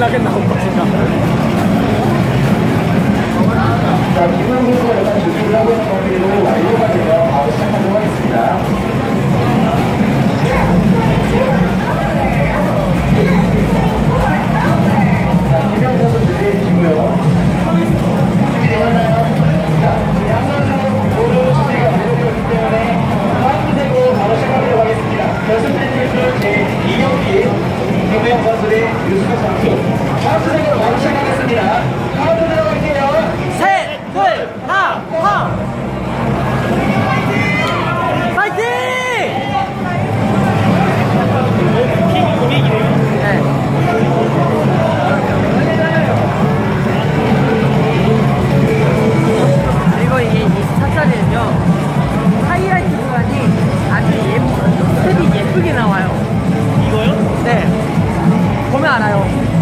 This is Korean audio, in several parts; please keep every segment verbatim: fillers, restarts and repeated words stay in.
신나게 나온 것인가. 자, 김현 선수가 일단 준비를 하고 있는 경기로 완료가 되면 바로 시작하도록 하겠습니다. 자, 김현 선수 준비해 주시고요. 준비되셨나요? 자, 양 선수 모두 준비가 완료되었기 때문에 파란색으로 바로 시작하도록 하겠습니다. 결승 팬들은 제이 경기 김현 선수의 유승호 선수 파란색으로 바로 시작하겠습니다. 카운트 들어갈게요. 셋, 둘, 하나, 하나. 파이팅! 네. 그리고 이 이십사 짜리는요 하이라이트 구간이 아주 예쁘, 스텝이 예쁘게 나와요. 이거요? 네. 보면 알아요.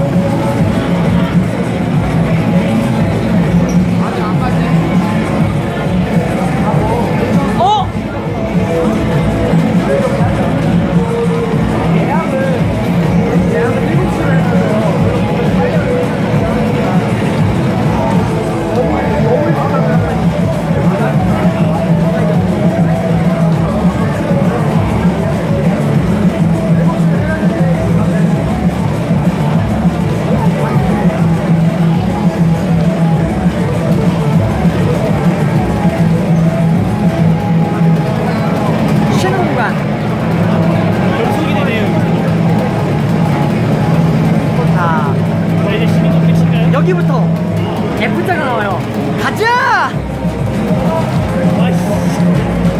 여기부터 F자가 나와요. 가자!